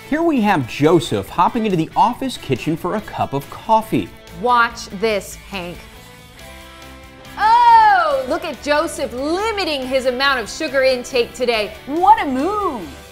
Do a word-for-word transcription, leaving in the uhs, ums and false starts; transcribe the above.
Here we have Joseph hopping into the office kitchen for a cup of coffee. Watch this, Hank. Oh, look at Joseph limiting his amount of sugar intake today. What a move!